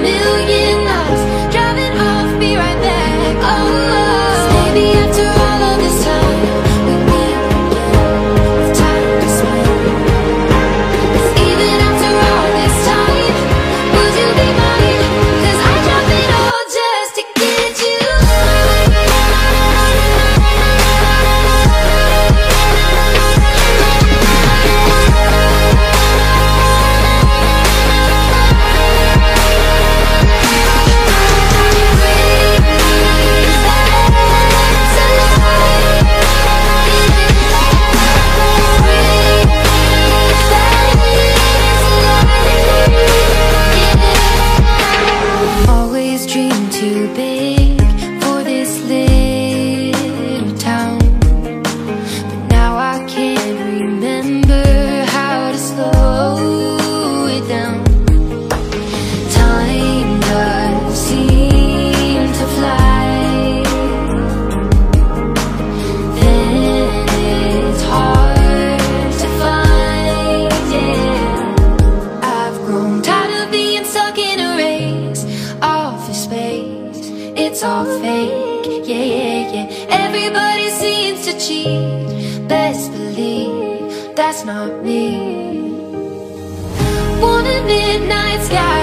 million miles, driving off, be right back. Oh, so maybe after all of this time, we meet again with time to spend. 'Cause even after all this time, would you be mine? 'Cause I drop it all just to get you. Always dreamed too big for this little town, but now I can't remember how to slow it down. Time does seem to fly, then it's hard to find, yeah. I've grown tired of being stuck in a race, office space, it's all fake, yeah, yeah, yeah. Everybody seems to cheat, best believe that's not me. Want a midnight sky